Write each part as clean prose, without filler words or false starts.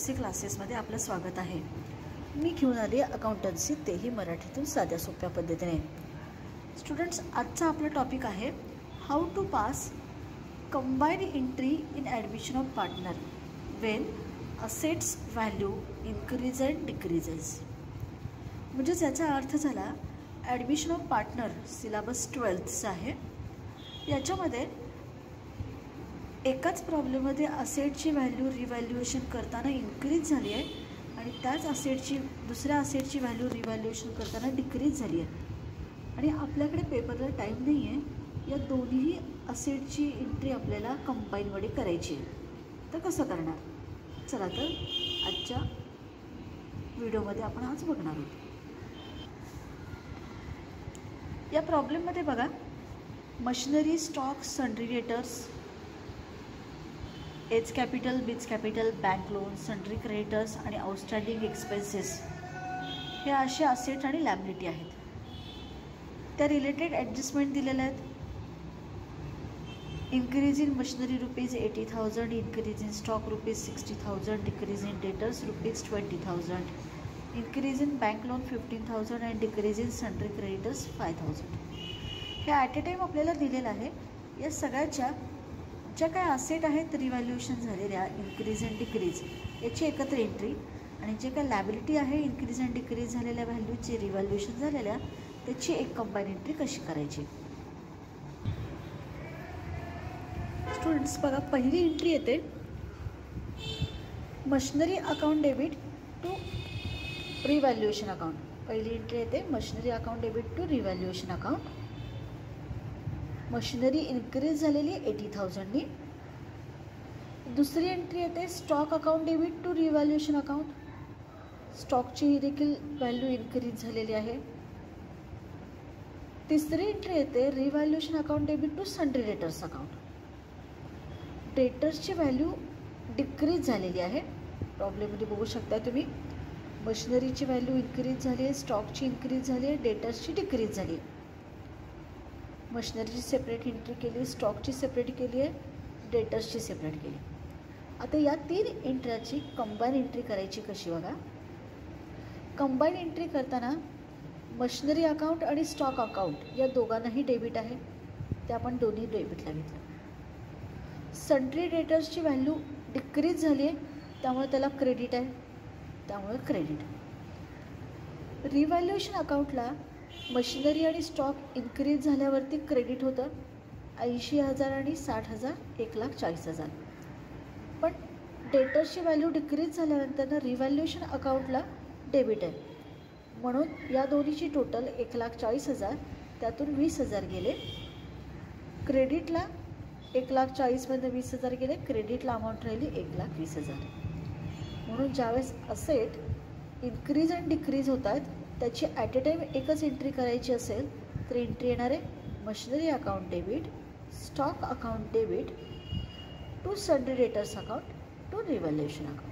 Accountancy क्लासेसमध्ये आपलं स्वागत आहे। मी घेऊन आली अकाउंटन्सी, तेही मराठीतून साध्या सोप्या पद्धतीने। स्टुडंट्स, आजचा आपला टॉपिक आहे how to pass combined entry in admission of partner when assets value increase and decreases. म्हणजे याचा अर्थ झाला admission of partner syllabus 12th आहे। याच्यामध्ये एकाच प्रॉब्लेममध्ये असेटची व्हॅल्यू रिव्हॅल्युएशन करताना इन्क्रीज झाली आहे आणि त्याच असेटची दुसऱ्या असेटची व्हॅल्यू रिव्हॅल्युएशन करताना डिक्रीज झाली आहे आणि आपल्याकडे पेपरला टाईम नाही आहे। या दोन्ही असेटची एंट्री आपल्याला कंबाईनमध्ये करायची आहे। तर कसं करणार, चला तर आजच्या व्हिडिओमध्ये आपण आज बघणार आहोत। या प्रॉब्लेममध्ये बघा, machinery, stock, sundry debtors, A's capital, B's capital, bank loan, sundry creditors आणि आउटस्टँडिंग एक्सपेन्सेस हे असे असेट आणि लॅबिलिटी आहेत। त्या रिलेटेड ॲडजस्टमेंट दिलेल्या आहेत। Increase in machinery ₹80,000, increase in stock ₹60,000, decrease in debtors ₹20,000, increase in bank loan 15,000 and decrease in sundry creditors 5,000। हे at a time आपल्याला दिलेलं आहे। या सगळ्याच्या ज्या काय असेट आहेत रिव्हॅल्युएशन झालेल्या इन्क्रीज अँड डिक्रीज याची एकत्र एंट्री आणि जे काय लॅबिलिटी आहे इन्क्रीज अँड डिक्रीज झालेल्या व्हॅल्यूची रिव्हॅल्युएशन झालेल्या त्याची एक कंबाईन एंट्री कशी करायची। स्टुडंट्स बघा, पहिली एंट्री येते machinery account debit to revaluation account. पहिली एंट्री येते machinery account debit to revaluation account. Machinery increase झालेली 80,000नी। दुसरी एंट्री येते stock account debit to revaluation account. स्टॉकची देखील व्हॅल्यू इन्क्रीज झालेली आहे। तिसरी एंट्री येते revaluation account debit to sundry debtors account. डेटर्सची व्हॅल्यू डिक्रीज झालेली आहे। प्रॉब्लेममध्ये बघू शकता तुम्ही, मशिनरीची व्हॅल्यू इन्क्रीज झाली आहे, स्टॉकची इन्क्रीज झाली आहे, डेटर्सची डिक्रीज झाली आहे। मशिनरीची सेपरेट एंट्री केली, स्टॉकची सेपरेट केली आहे, डेटर्सची सेपरेट केली। आता या तीन एंट्रीची कंबाईन एंट्री करायची कशी बघा। कंबाईन एंट्री करताना मशिनरी अकाउंट आणि स्टॉक अकाउंट या दोघांनाही डेबिट आहे, ते आपण दोन्ही डेबिटला घेतलं। सन्ड्री डेटर्सची व्हॅल्यू डिक्रीज झाली आहे त्यामुळे त्याला क्रेडिट आहे, त्यामुळे क्रेडिट। रिव्हॅल्युएशन अकाउंटला मशिनरी आणि स्टॉक इन्क्रीज झाल्यावरती क्रेडिट होतं 80,000 आणि 60,000 1,40,000। पण डेटर्सची व्हॅल्यू डिक्रीज झाल्यानंतर रिव्हॅल्युएशन अकाउंटला डेबिट आहे, म्हणून या दोन्हीची टोटल 1,40,000, त्यातून 20,000 गेले क्रेडिटला। 1,40,000मधून 20,000 गेले क्रेडिटला, अमाऊंट राहिली 1,20,000। म्हणून ज्यावेळेस असेट इन्क्रीज अँड डिक्रीज होत आहेत त्याची ॲट ए टाईम एकच एंट्री करायची असेल तर एंट्री येणार आहे machinery account debit, stock account debit to sundry debtors account to revaluation account.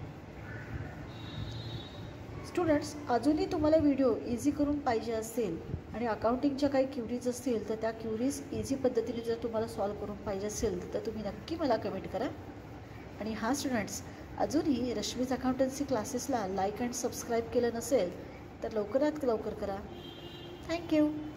Students, अजूनही तुम्हाला व्हिडिओ इझी करून पाहिजे असेल आणि अकाउंटिंगच्या काही क्युरीज असतील तर त्या क्युरीज इझी पद्धतीने जर तुम्हाला सॉल्व करून पाहिजे असेल तर तुम्ही नक्की मला कमेंट करा। आणि हा स्टुडंट्स, अजूनही रश्मीज अकाउंटन्सी क्लासेसला लाईक अँड सबस्क्राईब केलं नसेल तर लवकरात लवकर करा। थँक्यू।